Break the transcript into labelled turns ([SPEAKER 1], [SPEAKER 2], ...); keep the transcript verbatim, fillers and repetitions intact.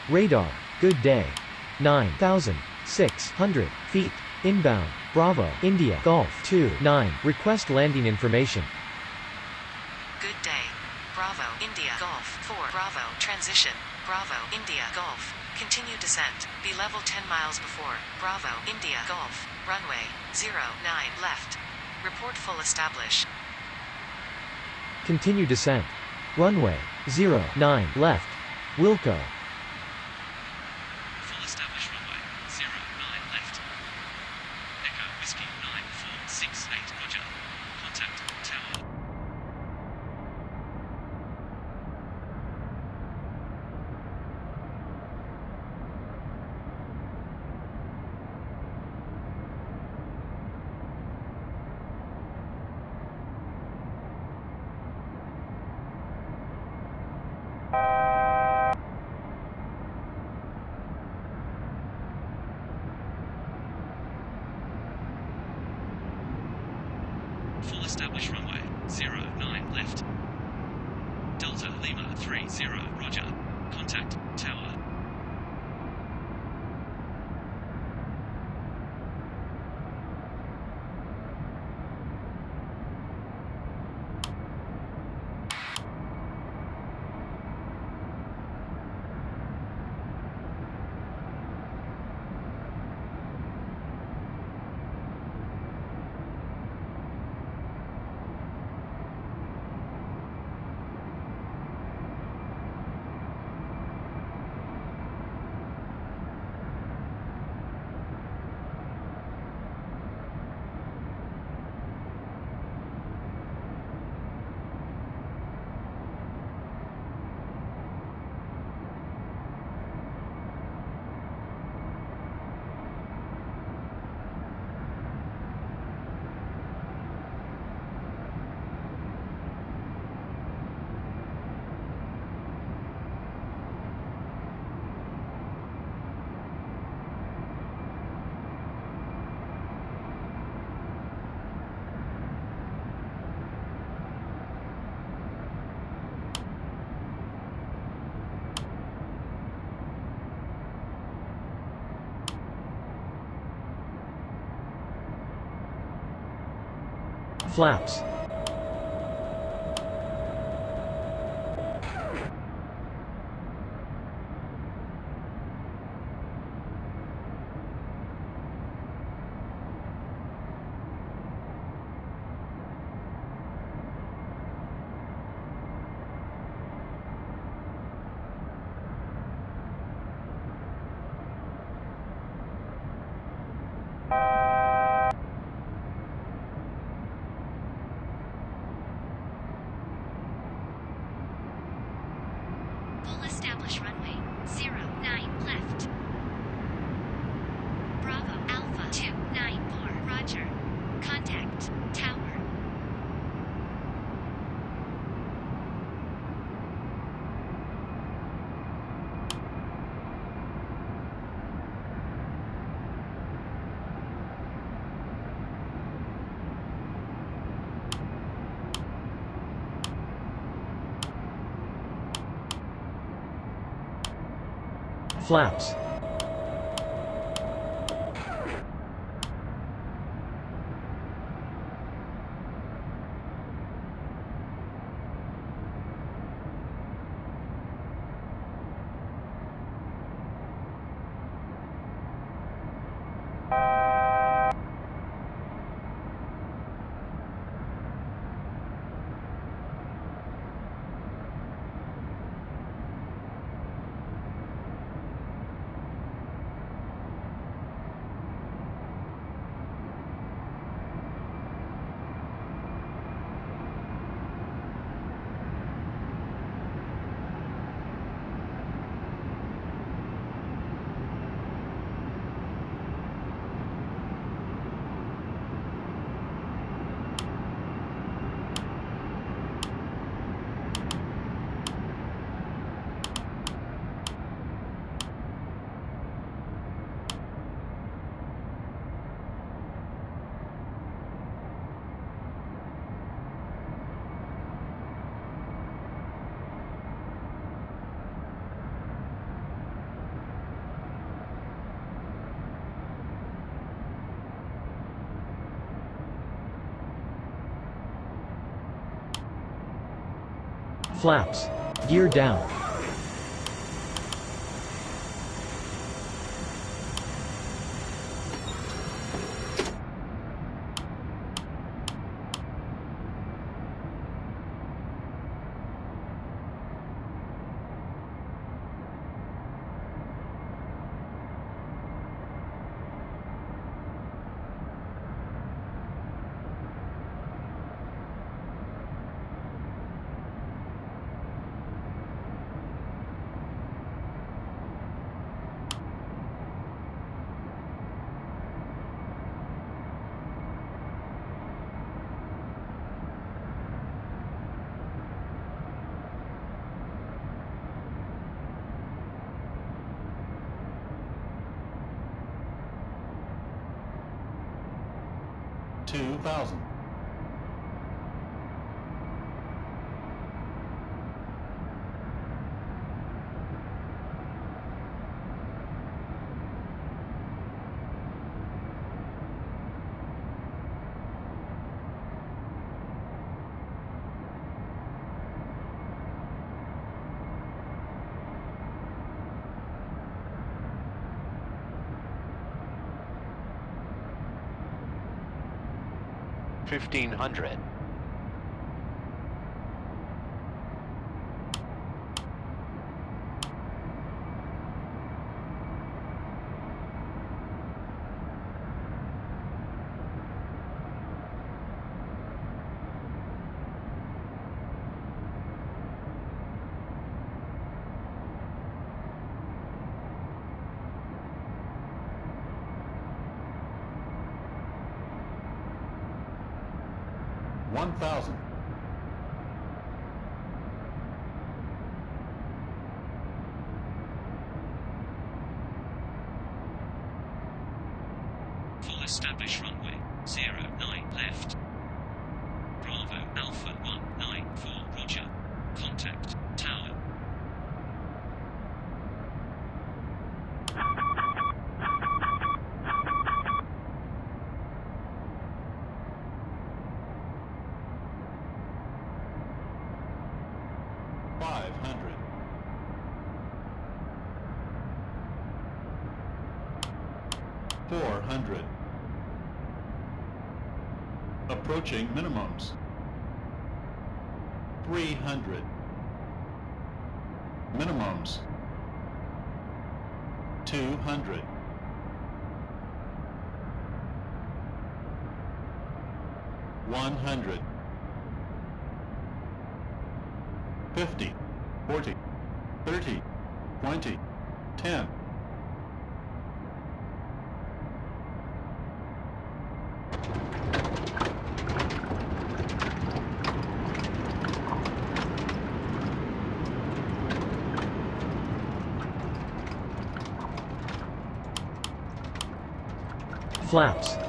[SPEAKER 1] Radar. Good day. nine thousand six hundred feet. Inbound. Bravo. India. Golf. two nine. Request landing information.
[SPEAKER 2] Good day. Bravo. India. Golf. four. Bravo. Transition. Bravo. India. Golf. Continue descent. Be level ten miles before. Bravo. India. Golf. Runway. zero nine left. Report full establish.
[SPEAKER 1] Continue descent. Runway. zero nine left. Wilco.
[SPEAKER 3] Full establish runway. zero nine left. Echo Whiskey nine four six eight, roger. Contact tower. Full establish runway. zero nine left. Delta Lima three zero, roger. Contact tower.
[SPEAKER 1] Flaps.
[SPEAKER 4] Full establish runway. zero nine left. Bravo Alpha two nine four, roger. Contact tower.
[SPEAKER 1] Flaps. Flaps. Gear down.
[SPEAKER 5] two thousand.
[SPEAKER 6] fifteen hundred.
[SPEAKER 5] one thousand.
[SPEAKER 3] Full established runway, zero nine left. Bravo, Alpha one nine four, roger. Contact, tower.
[SPEAKER 5] five hundred. four hundred. Approaching minimums. three hundred. Minimums. two hundred. one hundred. fifty, forty, thirty, twenty, ten.
[SPEAKER 1] Flaps.